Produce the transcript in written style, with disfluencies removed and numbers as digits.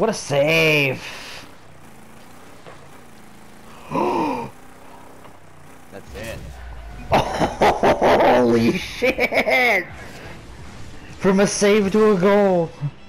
What a save! That's it. Holy shit! From a save to a goal.